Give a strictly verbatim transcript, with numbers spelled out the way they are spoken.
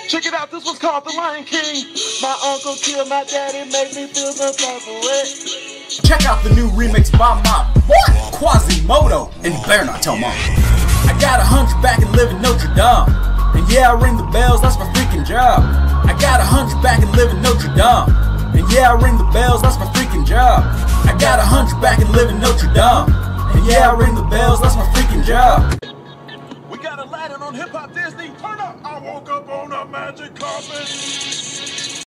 Check it out, this was called The Lion King. My uncle killed my daddy, made me feel some type of way. Check out the new remix by my boy, Quasimodo, and you better not tell mom. I got a hunchback and live in Notre Dame, and yeah, I ring the bells, that's my freaking job. I got a hunchback and live in Notre Dame, and yeah, I ring the bells, that's my freaking job. I got a hunchback and live in Notre Dame, and yeah, I ring the bells, that's my freaking job. We got Aladdin on Hip Hop Disney. Turn up. I woke up on a magic carpet.